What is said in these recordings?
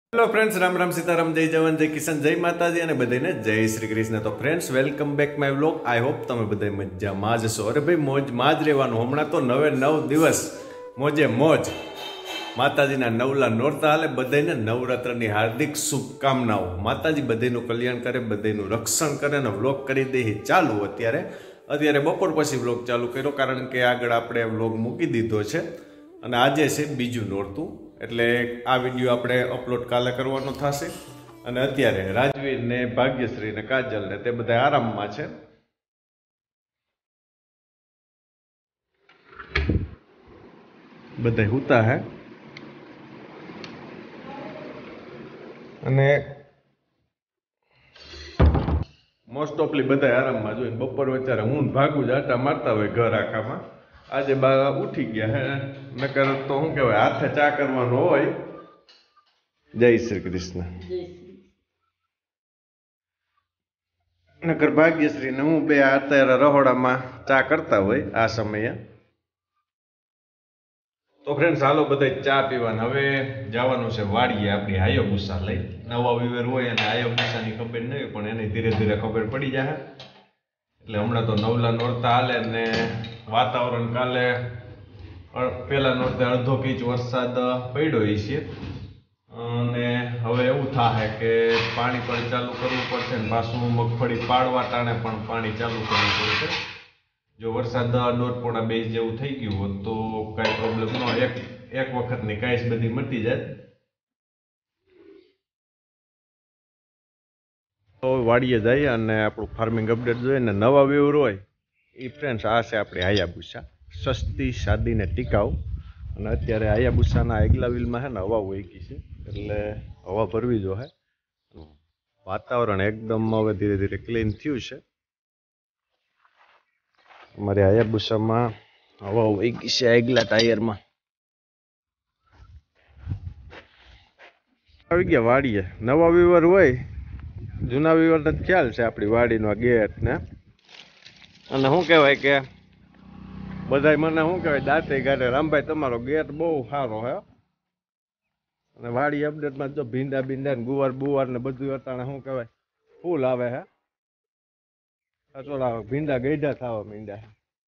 Hello friends, Ram Ram Sitaram, जय जवान जय किसान जय माताजी અને બધાને જય શ્રી કૃષ્ણ। તો friends, welcome back my vlog. I hope તમે બધા મજામાં જ છો। અરે ભાઈ, મોજમાં જ રહેવાનું। હમણાં તો 9 દિવસ મોજે મોજ। માતાજીના નવલા નોરતા હાલે। બધાને નવરાત્રની હાર્દિક શુભકામનાઓ। માતાજી બધાનું કલ્યાણ કરે, બધાનું રક્ષણ કરે અને વ્લોગ કરી દે ચાલુ। અત્યારે બપોર પછી વ્લોગ ચાલુ કર્યો, કારણ કે આગળ આપણે વ્લોગ મૂકી દીધો છે અને આજે છે બીજું નોરતું, એટલે આ વિડીયો આપણે અપલોડ કાલે કરવાનો થશે। અને અત્યારે રાજવીર ને ભાગ્યશ્રી ને કાજલ ને તે બધા આરામમાં છે। બધા હુતા હે અને મોસ્ટ ઓફલી બધા આરામમાં જોઈને બપોર વચારે હું ભાગું જ આટા મારતા હોય ઘર આખામાં। આજે બા ઉઠી ગયા હે, નકર તો શું કહેવાય, હાથે ચા કરવાનો હોય। જય શ્રી કૃષ્ણ। નકર ભાગ્યશ્રી ને હું બે અત્યારે રહોડામાં ચા કરતા હોય આ સમયે। તો ફ્રેન્ડ્સ, હાલો બધા ચા પીવાના। હવે જવાનું છે વાડીએ આપણી હાયાબુસા લઈ। નવા વિવેર હોય અને હાયાબુસાની ખબર નહીં હોય, પણ એને ધીરે ધીરે ખબર પડી જાય। એટલે હમણાં તો નવલા નોરતા હાલે ને વાતાવરણ કાલે પેલા નોરતે અડધો ઇંચ વરસાદ પડ્યો છે અને હવે એવું થાય કે પાણી પણ ચાલુ કરવું પડશે ને પાછું મગફળી પાડવા ટાણે પણ પાણી ચાલુ કરવું પડશે। જો વરસાદ 1.5-2 જેવું થઈ ગયું હોત તો કાંઈ પ્રોબ્લેમ ન હોય, એક વખતની કાંઈ બધી મટી જાય। તો વાડીએ જઈએ અને આપણું ફાર્મિંગ અપડેટ જોઈએ ને નવા વ્યૂર હોય એ ફ્રેન્ડ્સ આ છે આપણી હાયાબુસા, સસ્તી સાદી ને ટીકાઉ। અને અત્યારે હાયાબુસાના આગલા વ્હીલમાં છે ને હવા વહી ગઈ છે, એટલે હવા ભરવી જો હે। વાતાવરણ એકદમ હવે ધીરે ધીરે ક્લીન થયું છે। અમારી હાયાબુસામાં હવા વહી ગઈ છે આગલા ટાયરમાં। આવી ગયા વાડીએ। નવા વ્યુઅર હોય, જૂના વ્યુઅરને ખ્યાલ છે આપણી વાડીનો ગેટ ને, અને શું કહેવાય કે બધા મને શું કહેવાય દાંતે ગાડે, રામભાઈ તમારો ગેટ બહુ સારો હે। અને વાડી અપડેટમાં જો ભીંડા ને ગુવાર બુવાર ને બધું અટાણે શું કહેવાય ફૂલ આવે હે। થોડા ભીંડા ગઈઢા થવા માંડ્યા।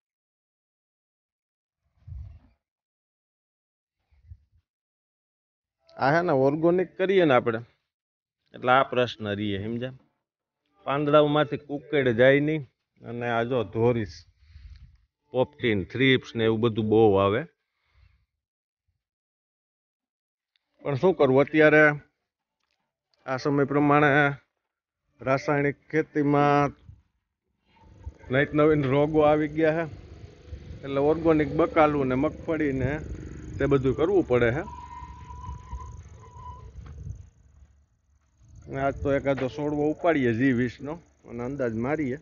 આ હે ને ઓર્ગોનિક કરીએ ને આપણે, એટલે આ પ્રશ્ન રહીએ, સમજ્યા? પાંદડાઓમાંથી કુકેડ જાય નહીં, અને આ જો ધોરીસ, પોપટીન, થ્રીપ્સ ને એવું બધું બહુ આવે। પણ શું કરવું, અત્યારે આ સમય પ્રમાણે રાસાયણિક ખેતીમાં નવીન નવીન રોગો આવી ગયા છે, એટલે ઓર્ગોનિક બકાલું ને મગફળી ને તે બધું કરવું પડે છે। આજ તો એકાદો છોડવો ઉપાડીએ G20 અને અંદાજ મારીએ।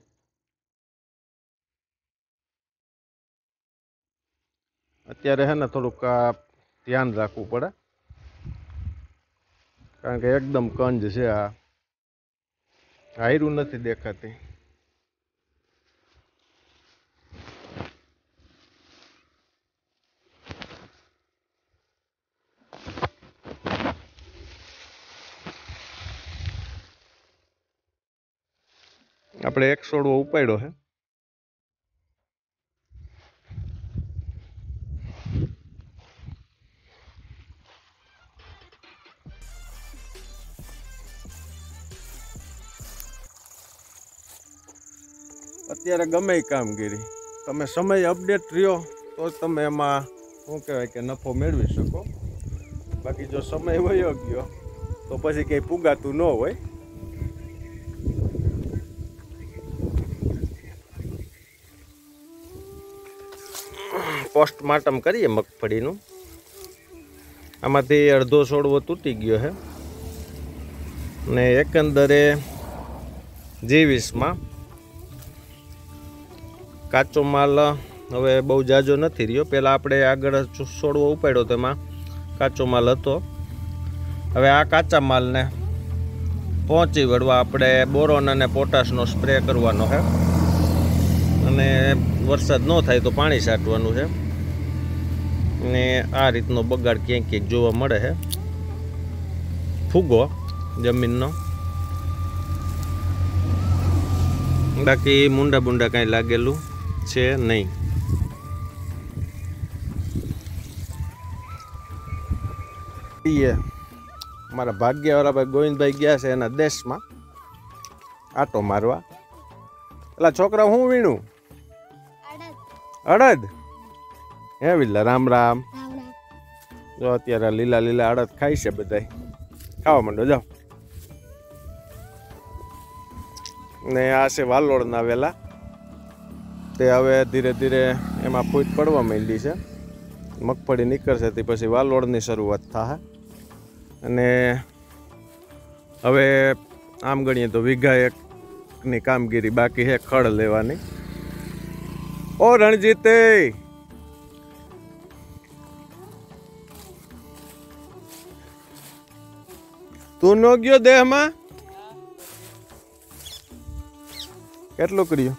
અત્યારે છે ને થોડુંક ધ્યાન રાખવું પડે, કારણ કે એકદમ કંજ છે, આ હાયરું નથી દેખાતી। આપણે એક છોડવો ઉપાડ્યો છે। અત્યારે ગમે કામગીરી તમે સમય અપડેટ રહ્યો તો તમે એમાં શું કહેવાય કે નફો મેળવી શકો, બાકી જો સમય વયો ગયો તો પછી કંઈ પુગાતું ન હોય। પોસ્ટમોર્ટમ કરીએ મગફળીનું। આમાંથી અડધો છોડવો તૂટી ગયો છે ને એકંદરે G20માં કાચો માલ હવે બહુ જાજો નથી રહ્યો। પહેલાં આપણે આગળ છોડવો ઉપાડ્યો તેમાં કાચો માલ હતો। હવે આ કાચા માલને પહોંચી વળવા આપણે બોરોન અને પોટાશનો સ્પ્રે કરવાનો છે, અને વરસાદ ન થાય તો પાણી છાંટવાનું છે। ને આ રીતનો બગાડ ક્યાંક ક્યાંક જોવા મળે છે। ફૂગો જમીનનો, બાકી મુંડા બુંડા કાંઈ લાગેલું છે નહીં. મારા ભાગ્યવાળા ભાઈ ગોવિંદભાઈ ગયા છે એના દેશમાં આટો મારવા. પેલા છોકરા હું વીણું અડદ હે વિલા. રામ રામ. જો અત્યારે લીલા લીલા અડદ ખાય છે બધા. ખાવા માંડો જાઓ. ને આ છે વાલોળના વેલા, તે હવે ધીરે ધીરે એમાં ફૂટ પડવા માંડી છે. મગફળી નીકળશે તે પછી વાલોળની શરૂઆત થાય. અને હવે આમ ગણીએ તો વીઘા એકની કામગીરી બાકી છે ખડ લેવાની. ઓ રણજીતે, તું નો ગયો દેહમાં? કેટલું કર્યું?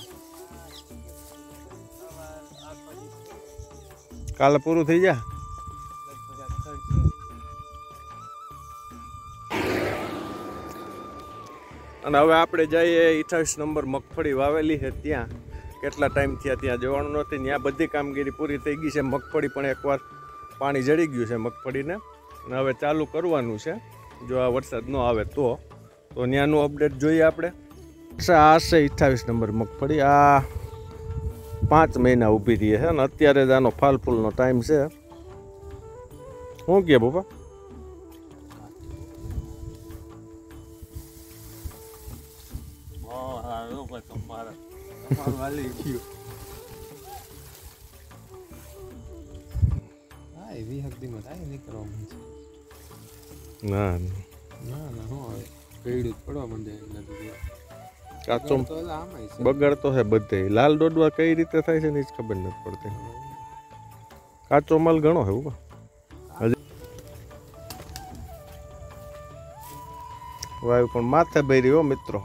કાલે પૂરું થઈ જા. અને હવે આપણે જઈએ 28 નંબર મગફળી વાવેલી છે ત્યાં. કેટલા ટાઈમ થયા ત્યાં જવાનું નથી. ત્યાં બધી કામગીરી પૂરી થઈ ગઈ છે. મગફળી પણ એકવાર પાણી જડી ગયું છે મગફળીને, અને હવે ચાલુ કરવાનું છે જો આ વરસાદ ન આવે તો. ત્યાંનું અપડેટ જોઈએ આપણે. આ છે 28 નંબર મગફળી. આ 5 મહિના ઊભી રહી છે અને અત્યારે જ આનો ફાલ ફૂલનો ટાઈમ છે. શું કહે બાપા? કાચો બગાડતો છે બધે. લાલ ડોડવા કઈ રીતે થાય છે ને જ ખબર નથી પડતી. કાચો માલ ઘણો છે હજી. વાયુ પણ માથે ભરી હો મિત્રો.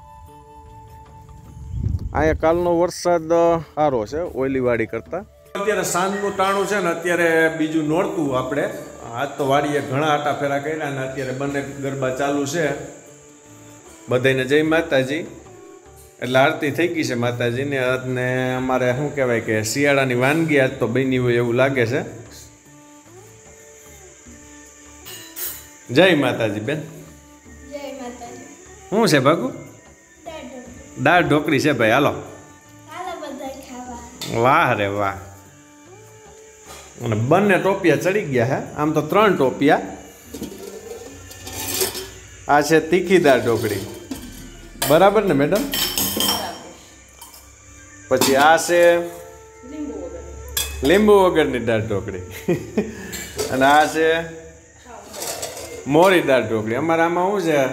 અહીંયા કાલનો વરસાદ સારો છે ઓઈલી વાડી કરતા. અત્યારે સાંજનું ટાણું છે ને, અત્યારે બીજું નોરતું આપણે. આજ તો વાડીએ ઘણા આટા ફેરા કર્યા ને અત્યારે બંને ગરબા ચાલુ છે. બધાને જય માતાજી. એટલે આરતી થઈ ગઈ છે માતાજીને. અને અમારે શું કહેવાય કે શિયાળાની વાનગી આજ તો બની હોય એવું લાગે છે. જય માતાજી બેન. શું છે ભાગુ? દાળ ઢોકળી છે ભાઈ. હાલો. વાહ રે વાહ. અને બંને ટોપિયા ચડી ગયા હે. આમ તો 3 ટોપિયા. આ છે તીખી દાળ ઢોકળી, બરાબર ને મેડમ? પછી આ છે લીંબુ વગરની દાળ ઢોકળી. અને આ છે મોરી દાળ ઢોકળી. અમારે આમાં શું છે,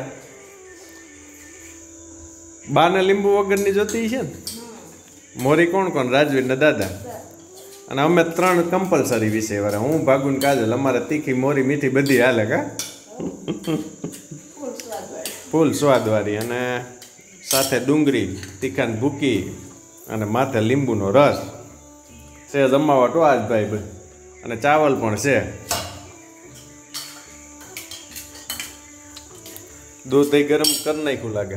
બાને લીંબુ વગરની જોતી છે ને. મોરી કોણ કોણ? રાજવીર ને દાદા. અને અમે 3 કમ્પલસરી વિષય વાળા. હું, ભાગુન, કાજલ. અમારે તીખી, મોરી, મીઠી બધી હાલે. કા ફૂલ સ્વાદવાળી. અને સાથે ડુંગળી, તીખાની ભૂકી અને માથે લીંબુનો રસ છે. જમાવટ આજ ભાઈ. અને ચાવલ પણ છે. દૂધ ગરમ કરી નાખ્યું લાગે.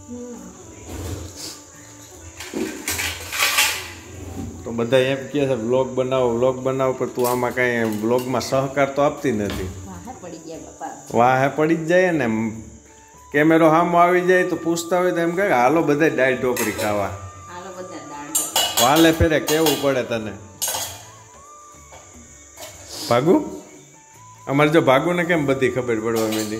તો બધા એમ કહે છે વ્લોગ બનાવો વ્લોગ બનાવો, પણ તું આમાં કાંઈ વ્લોગમાં સહકાર તો આપતી નથી. વાહે પડી જ જાય ને. કેમેરો સામો આવી જાય તો પૂછતા હોય તો એમ કહે હાલો બધા દાળ ઢોકળી ખાવા. વાલે ફેરે કેવું પડે તને. ભાગુ, અમારે જો ભાગુને કેમ બધી ખબર પડવા માંડી.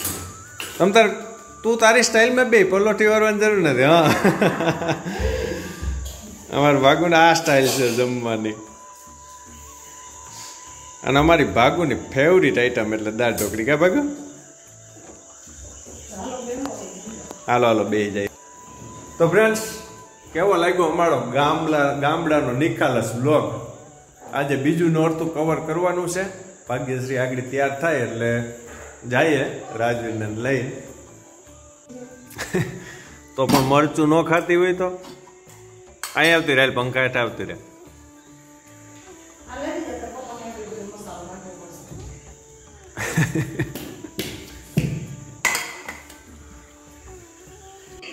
તું તારી સ્ટાઇલમાં બે પલોઠી વારવાની જરૂર નથી. હા, અમારે ભાગુને આ સ્ટાઇલ છે જમવાની. અને અમારી ભાગુની ફેવરિટ આઈટમ એટલે દાળ ઢોકળી. ક્યાં ભાગુ? હાલો હાલો બે જાય. તો ફ્રેન્ડ્સ, કેવો લાગ્યો અમારો ગામડાનો નિખાલસ વ્લોગ. આજે બીજું નોરતું કવર કરવાનું છે. ભાગ્યશ્રી આગળ તૈયાર થાય એટલે જઈએ રાજવીરને લઈ. તો પણ મરચું ન ખાતી હોય તો અહીં આવતી રહે, પંખા હેઠ આવતી રહે.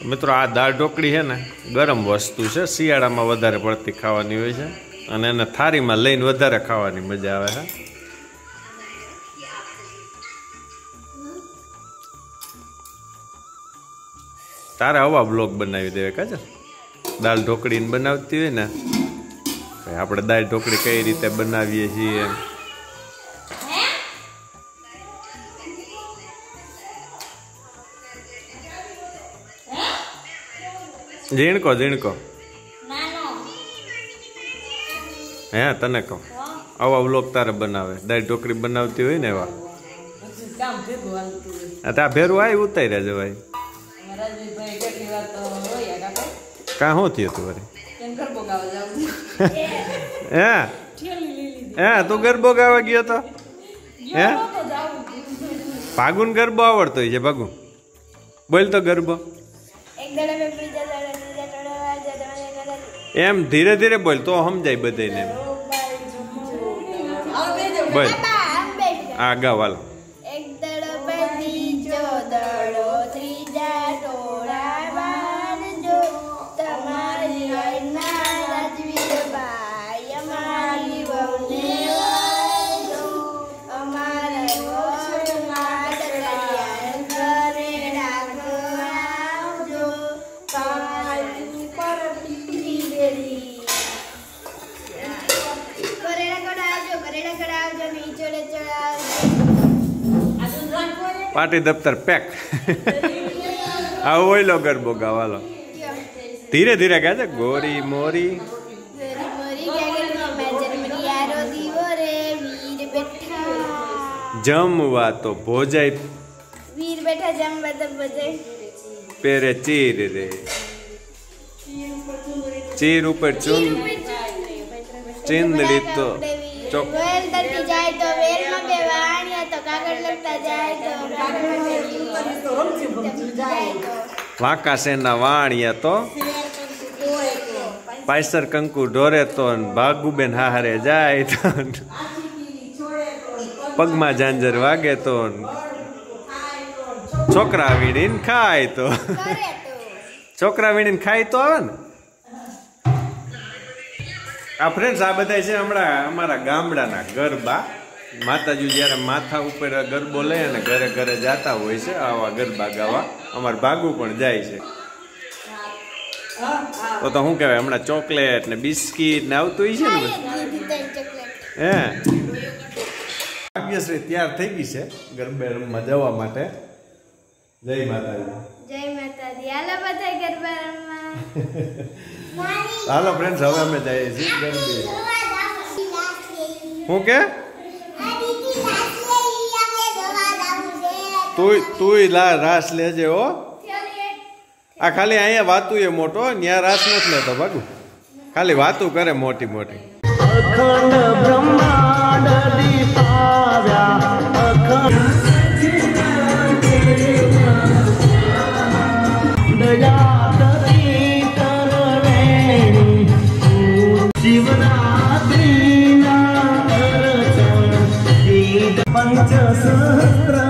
મિત્રો આ દાળ ઢોકળી છે ને ગરમ વસ્તુ છે, શિયાળામાં વધારે પડતી ખાવાની હોય છે અને એને થાળીમાં લઈને વધારે ખાવાની મજા આવે છે. તારે આવા બ્લોગ બનાવી દેવે કાજલ, દાળ ઢોકળીને બનાવતી હોય ને આપણે દાળ ઢોકળી કઈ રીતે બનાવીએ છીએ. ઝીણકો ઝીણકો હે તને કહો, આવા બ્લોગ તારે બનાવે, દાળ ઢોકળી બનાવતી હોય ને એવા. ત્યાં ભેરું આવી ઉતાર્યા જવાય. કા શું થયું તું વળી? હે તું ગરબો ગાવા ગયો તો? હે ભાગુન ગરબો આવડતો હોય છે? ભાગુ બોલ તો ગરબો. એમ ધીરે ધીરે બોલ તો સમજાય બધાને. બોલ આ ગાવ હાલો. પાટી દફતર પેક. આવો લો ગરબો ગાવાલો. ધીરે ધીરે ગાજે. ગોરી મોરી જમવા તો ભોજાય, વીર બેઠા જમવા તો ભોજાય, પેરે ચીર રે ચીર ઉપર ચીંદડી તો ચોક વેલ તરતી જાય તો વેલમાં બે વાણિયા તો કાગળ લગતા જાય તો વાંકા સેના વાણિયા તો પાયસર કંકુ ઢોરે તો ભાગુબેન હારે જાય તો પગમાં ઝાંઝર વાગે તો છોકરા વીણીને ખાય તો છોકરા વીણીને ખાય તો આવે ને. આ ફ્રેન્ડ્સ આ બધા છે હમણાં અમારા ગામડાના ગરબા. માતાજી જ્યારે માથા ઉપર ગરબો લઈ અને ઘરે ઘરે જતા હોય છે આવા ગરબા ગાવા. અમાર ભાગુ પણ જાય છે. તો શું કહેવાય હમણાં ચોકલેટ ને બિસ્કીટ ને આવતું હોય છે ને. હે ભાગ્યશ્રી તૈયાર થઈ ગઈ છે ગરબે રમવા જવા માટે. જય માતાજી. જય માતાજી. હાલો બધા ગરબા રમવા. હાલો ફ્રેન્ડ્સ હવે અમે જઈએ છીએ ગરબે. શું કે તું રાસ લેજે હો. આ ખાલી અહીંયા વાતું એ મોટો, ત્યાં રાસ નથી લેતો ભાગુ. ખાલી વાતું કરે મોટી મોટી. અખંડ બ્રહ્માંડ દીપાવ્યા પંચ સહસ્ત્ર